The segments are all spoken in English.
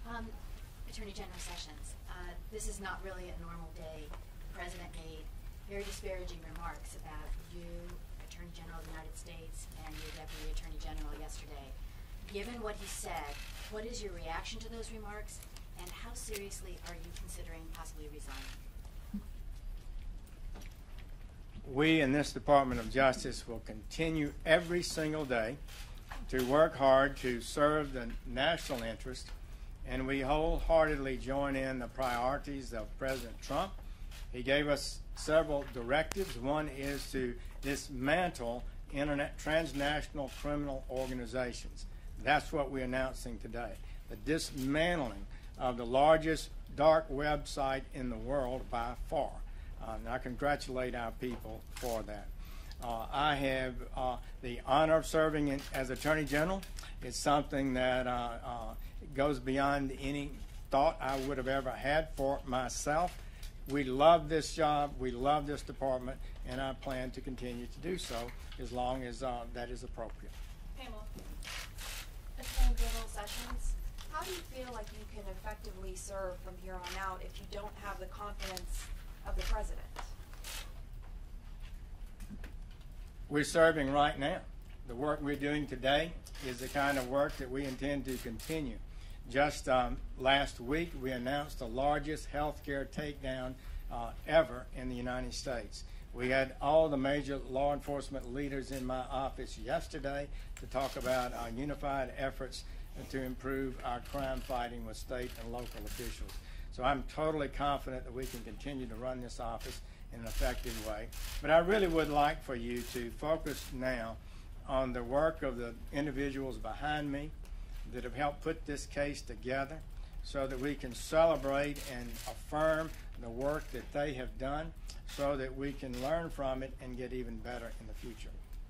Attorney General Sessions, this is not really a normal day. The President made very disparaging remarks about you, Attorney General of the United States, and your Deputy Attorney General yesterday. Given what he said, what is your reaction to those remarks, and how seriously are you considering possibly resigning? We in this Department of Justice will continue every single day to work hard to serve the national interest, and we wholeheartedly join in the priorities of President Trump. He gave us several directives. One is to dismantle transnational criminal organizations. That's what we're announcing today, the dismantling of the largest dark web site in the world by far. And I congratulate our people for that. I have the honor of serving as Attorney General. It's something that goes beyond any thought I would have ever had for myself. We love this job, we love this department, and I plan to continue to do so as long as that is appropriate. Pamela. Attorney General Sessions, how do you feel like you can effectively serve from here on out if you don't have the confidence of the President? We're serving right now. The work we're doing today is the kind of work that we intend to continue. Just last week, we announced the largest healthcare takedown ever in the United States. We had all the major law enforcement leaders in my office yesterday to talk about our unified efforts to improve our crime fighting with state and local officials. So I'm totally confident that we can continue to run this office in an effective way. But I really would like for you to focus now on the work of the individuals behind me that have helped put this case together so that we can celebrate and affirm the work that they have done so that we can learn from it and get even better in the future.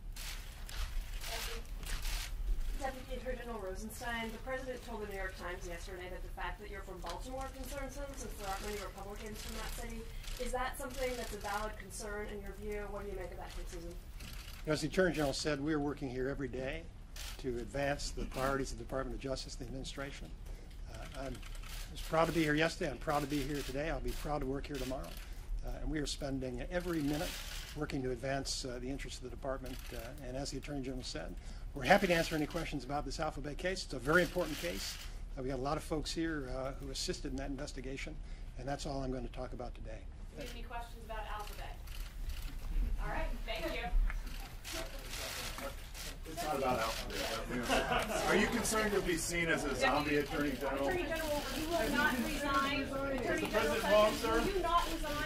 Deputy Attorney General Rosenstein, the President told the New York Times yesterday that the fact that you're from Baltimore concerns him, since there aren't many Republicans from that city. Is that something that's a valid concern in your view? What do you make of that criticism? As the Attorney General said, we are working here every day to advance the priorities of the Department of Justice and the administration. I was proud to be here yesterday. I'm proud to be here today. I'll be proud to work here tomorrow. And we are spending every minute working to advance the interests of the department. And as the Attorney General said, we're happy to answer any questions about this Alpha Bay case. It's a very important case. We got a lot of folks here who assisted in that investigation, and that's all I'm going to talk about today. Do you have any questions about Alpha Bay? All right, thank you. It's not about Alpha Bay. Are you concerned to be seen as a zombie Attorney General? Attorney General, you will not resign. Attorney Is the President General wrong, sir? Will you not resign